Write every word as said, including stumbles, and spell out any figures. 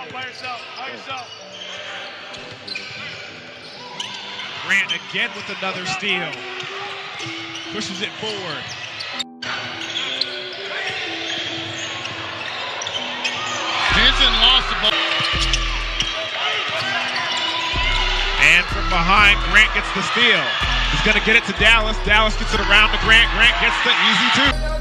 yourself, by yourself, by yourself. Grant again with another steal. Pushes it forward. Jensen lost the ball. And from behind, Grant gets the steal. He's going to get it to Dallas. Dallas gets it around to Grant. Grant gets the easy two.